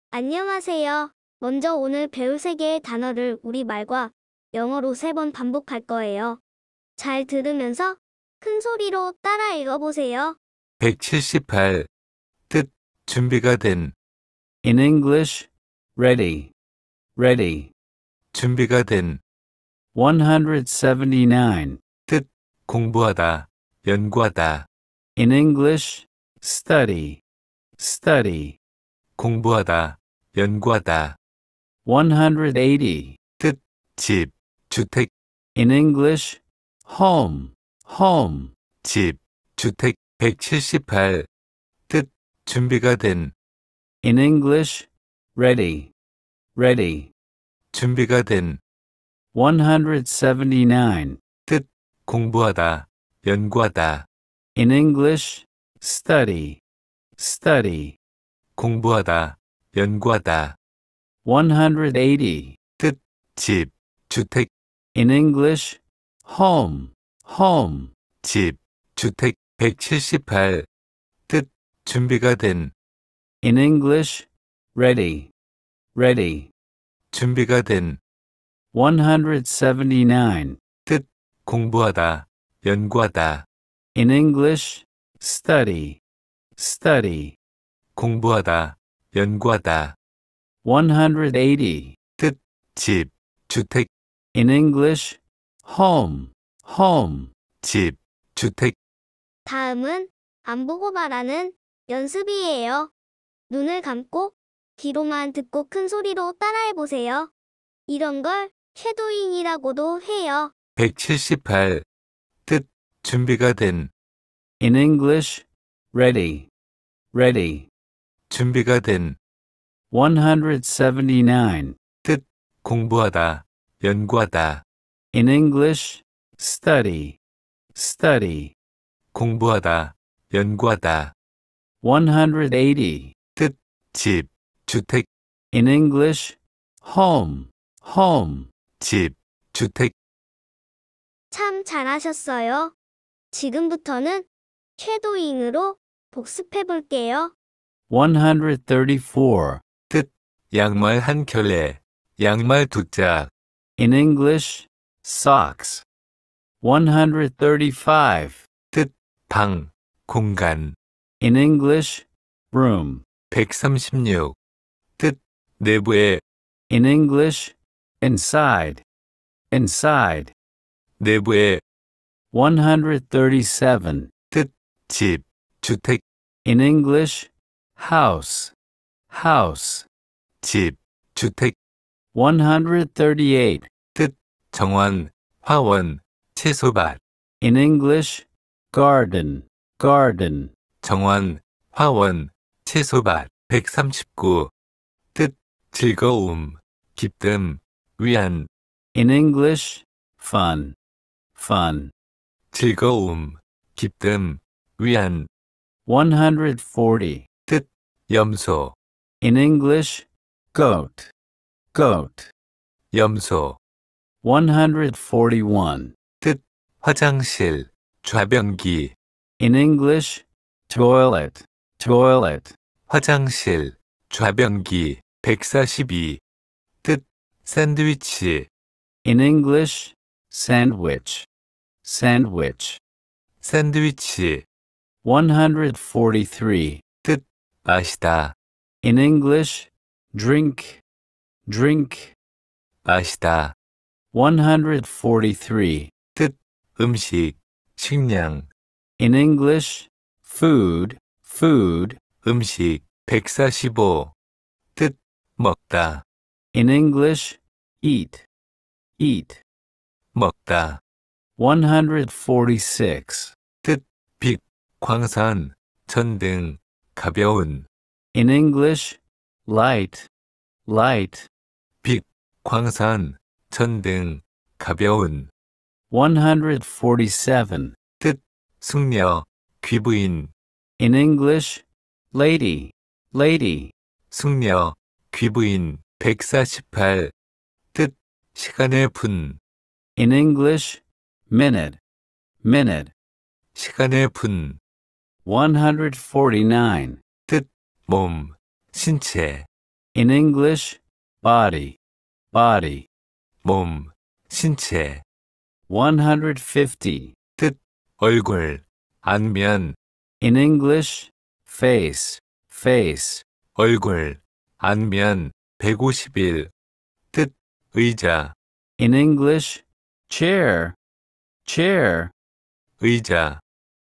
안녕하세요. 먼저 오늘 배울 세 개의 단어를 우리말과 영어로 3번 반복할 거예요. 잘 들으면서 큰 소리로 따라 읽어보세요. 178. 뜻, 준비가 된, In English, ready, ready. 준비가 된, 179. 뜻, 공부하다, 연구하다, In English, study, study. 공부하다, 연구하다, 180. 뜻, 집, 주택, In English, home, home. 집, 주택. 178. 뜻, 준비가 된, In English, ready, ready. 준비가 된, 179. 뜻, 공부하다, 연구하다, In English, study, study. 공부하다, 연구하다, 180. 뜻, 집, 주택, In English, home, home. 집, 주택. 178. 뜻, 준비가 된, In English, ready, ready. 준비가 된, 179. 뜻, 공부하다, 연구하다, In English, study, study. 공부하다, 연구하다, 180. 뜻, 집, 주택, In English, home, home. 집, 주택. 다음은 안 보고 말하는 연습이에요. 눈을 감고 귀로만 듣고 큰 소리로 따라해보세요. 이런 걸 쉐도잉이라고도 해요. 178. 뜻, 준비가 된, In English, ready, ready. 준비가 된, 179. 뜻, 공부하다, 연구하다, In English, study, study. 공부하다, 연구하다, 180. 뜻, 집, 주택, In English, home, home. 집, 주택. 참 잘하셨어요. 지금부터는 쉐도잉으로 복습해볼게요. 134. 뜻, 양말 한 켤레, 양말 두 짝, In English, socks. 135. 뜻, 방, 공간. In English, room. 136. 뜻, 내부에, In English, inside, inside. 내부에, 137. 뜻, 집, 주택, In English, house, house. 집, 주택. 138. 뜻, 정원, 화원, 채소밭, In English, garden, garden. 정원, 화원, 채소밭. 139. 뜻, 즐거움, 기쁨, 위안, In English, fun, fun. 즐거움, 기쁨, 위안. 140. 뜻, 염소, In English, goat, goat. 염소. 141. 뜻, 화장실, 좌변기, In English, toilet, toilet. 화장실, 좌변기. 142. 뜻, 샌드위치, In English, sandwich, sandwich. 샌드위치. 143. 뜻, 마시다, In English, drink, drink. 마시다. 143. 뜻, 음식, 식량, In English, food, food. 음식. 145. 뜻, 먹다, In English, eat, eat. 먹다. 146. 뜻, 빛, 광선, 전등, 가벼운, In English, light, light. 빛, 광선, 전등, 가벼운. 147. 뜻, 숙녀, 귀부인, In English, lady, lady. 숙녀, 귀부인. 148. 뜻, 시간의 분, In English, minute, minute. 시간의 분. 149. 뜻, 몸, 신체, In English, body, body. 몸, 신체, 150. 얼굴, 안면, In English, face, face. 얼굴, 안면, 151. 뜻, 의자, In English, chair, chair. 의자,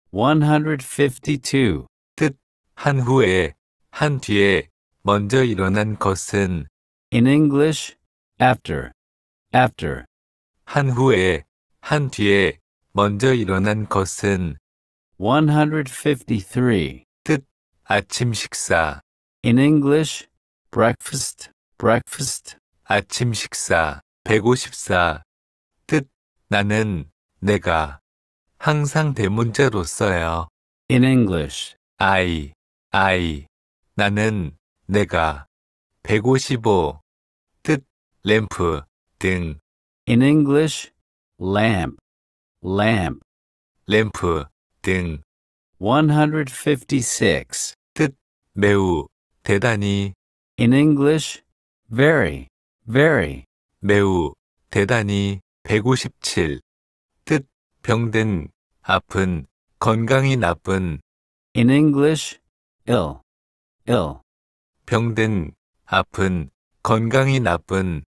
152. 한 후에, 한 뒤에, 먼저 일어난 것은, In English, after, after. 한 후에, 한 뒤에, 먼저 일어난 것은, 153. 아침 식사, In English, breakfast, breakfast. 아침 식사, 154. 뜻, 나는, 내가, 항상 대문자로 써요. In English, I, 나는, 내가, 155. 뜻, 램프, 등, in English, lamp, lamp. 램프, 등, 156. 매우, 대단히, In English, very, very. 매우, 대단히, 157. 뜻, 병든, 아픈, 건강이 나쁜, In English, ill, ill. 병든, 아픈, 건강이 나쁜,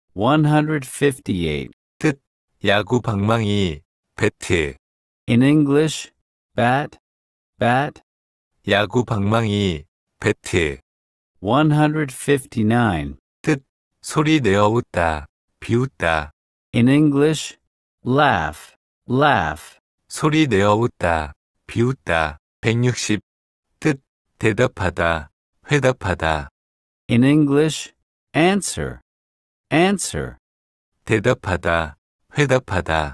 158. 야구 방망이, 배트, In English, bat, bat. 야구 방망이, 배트, 159. 소리 내어 웃다, 비웃다, In English, laugh, laugh. 소리 내어 웃다, 비웃다, 160. 뜻, 대답하다, 회답하다, In English, answer, answer. 대답하다, 회답하다,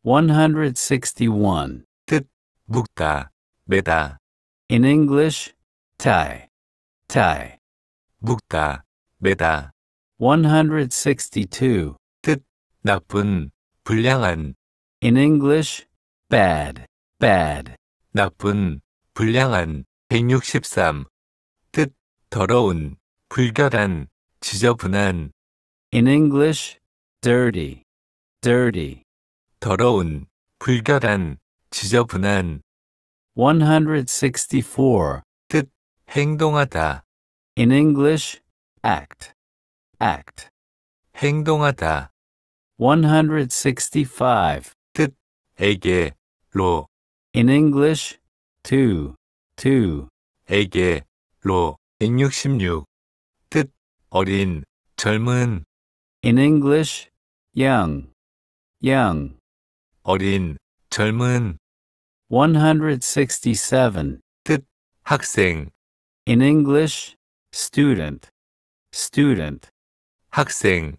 161. 묶다, 매다, In English, tie, tie. 묶다, 매다, 162. 나쁜, 불량한, In English, bad, bad. 나쁜, 불량한, 163. 뜻, 더러운, 불결한, 지저분한, In English, dirty, dirty. 더러운, 불결한, 지저분한, 164. 행동하다, In English, act, act. 행동하다, 165. 에게, 로, In English, to, to. 에게, 로, 166. 뜻, 어린, 젊은, In English, young, young. 어린, 젊은, 167. 학생, In English, student, student. 학생,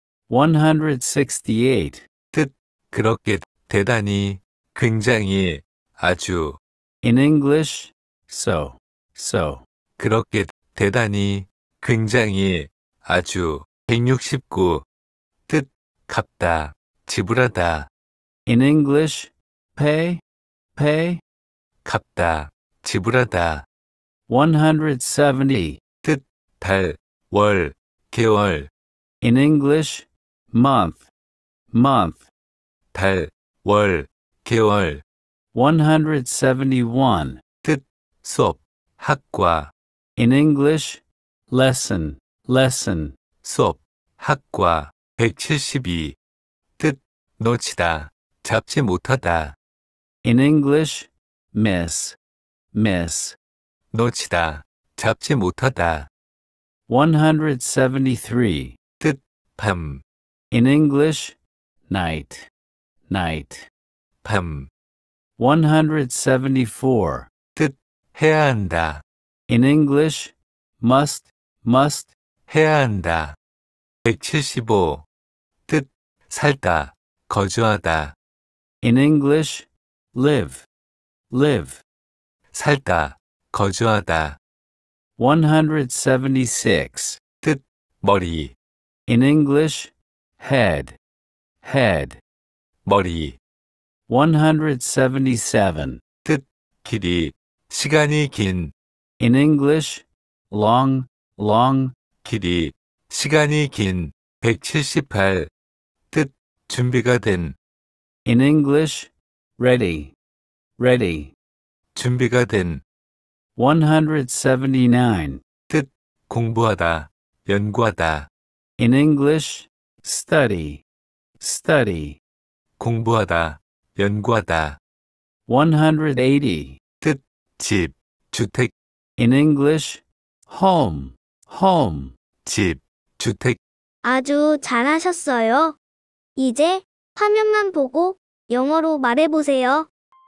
168. 그렇게, 대단히, 굉장히, 아주, In English, so, so. 그렇게, 대단히, 굉장히, 아주, 169. 뜻, 갚다, 지불하다, In English, pay, pay. 갚다, 지불하다, 170. 달, 월, 개월, In English, month, month. 달, 월, 개월, 171. 수업, 학과, In English, lesson, lesson. 수업, 학과, 172. 뜻, 놓치다, 잡지 못하다, In English, miss, miss. 놓치다, 잡지 못하다, 173. 밤, In English, night, night. 밤, 174. 해야 한다, In English, must, must. 해야 한다. 175. 뜻, 살다, 거주하다, In English, live, live. 살다, 거주하다, 176. 머리, In English, head, head. 머리, 177. 길이, 시간이 긴, In English, long, long. 길이, 시간이 긴, 178. 뜻, 준비가 된, In English, ready, ready. 준비가 된. 179. 뜻, 공부하다, 연구하다, In English, study, study. 공부하다, 연구하다. 180. 뜻, 집, 주택, In English, home, home. 집, 주택. 아주 잘하셨어요. 이제 화면만 보고 영어로 말해보세요.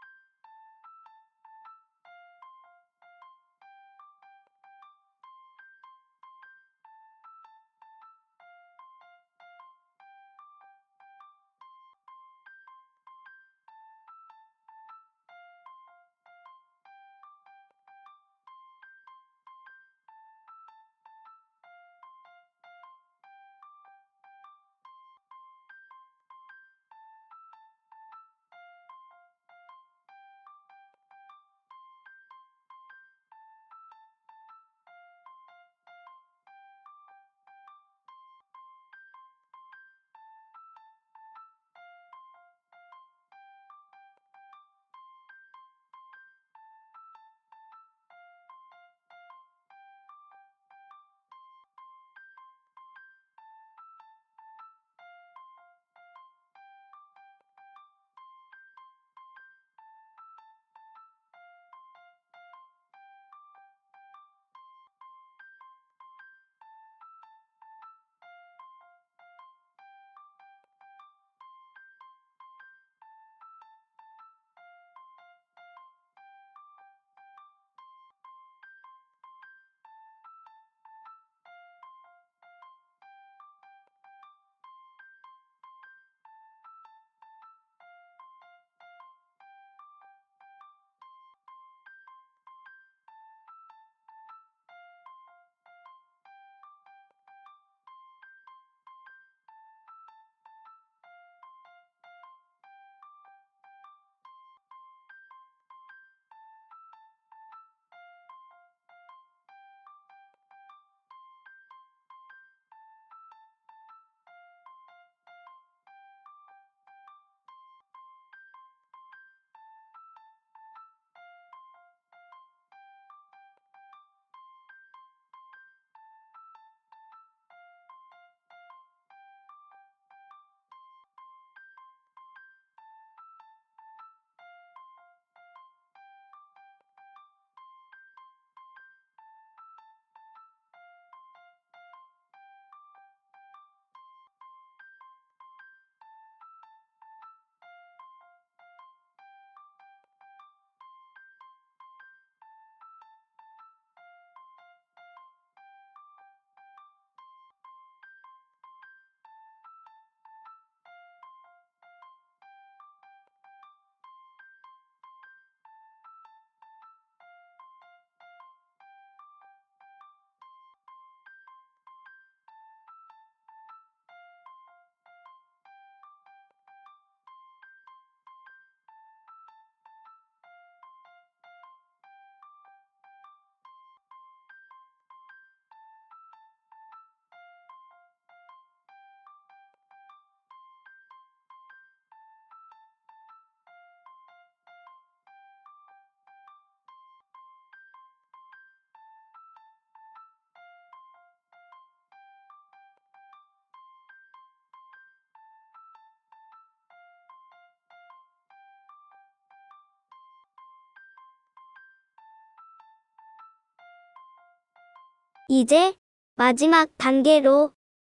이제 마지막 단계로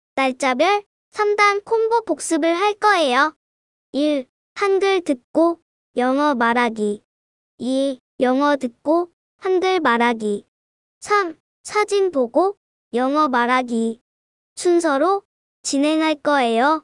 날짜별 3단 콤보 복습을 할 거예요. 1. 한글 듣고 영어 말하기. 2. 영어 듣고 한글 말하기. 3. 사진 보고 영어 말하기. 순서로 진행할 거예요.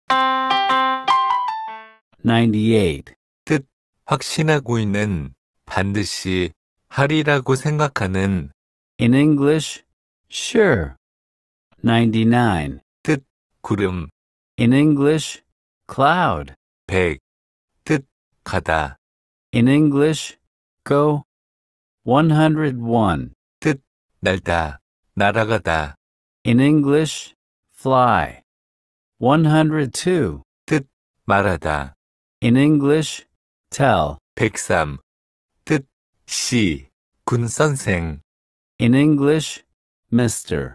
98. 뜻, 확신하고 있는, 반드시 하리라고 생각하는. In English, sure. 99. 뜻, 구름, In English, cloud. 100. 뜻, 가다, In English, go. 101. 뜻, 날다, 날아가다, In English, fly. 102. 말하다. In English, tell. 103. 뜻, 시, 군 선생. In English, Mr.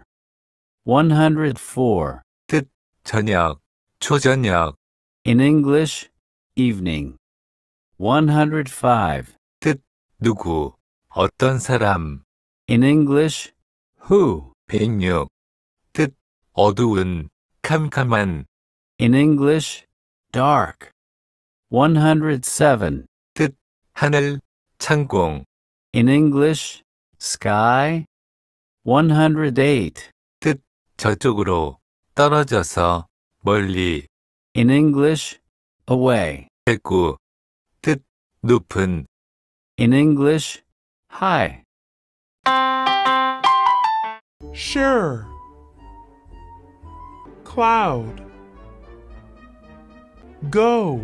104. 저녁, 초저녁. In English, evening. 105. 누구, 어떤 사람. In English, who. 106. 어두운, 캄캄한. In English, dark. 107. 하늘, 창공. In English, sky. 108. 저쪽으로, 떨어져서, 멀리. In English, away. 109. 높은. In English, high. Sure. Cloud. Go.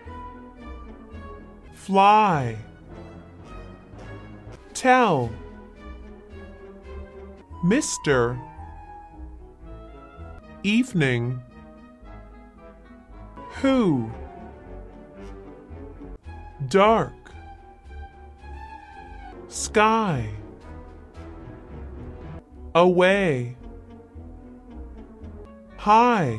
Fly. Tell. Mr. Evening. Who. Dark. Sky. Away. High.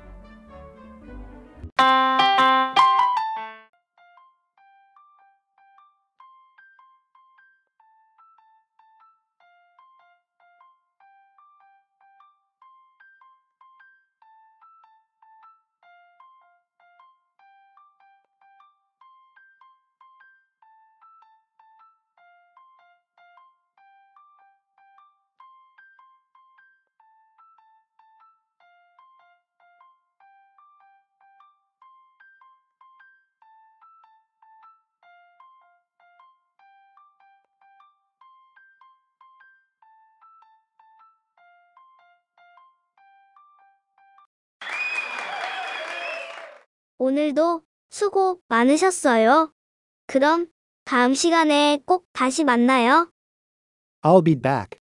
오늘도 수고 많으셨어요. 그럼 다음 시간에 꼭 다시 만나요. I'll be back.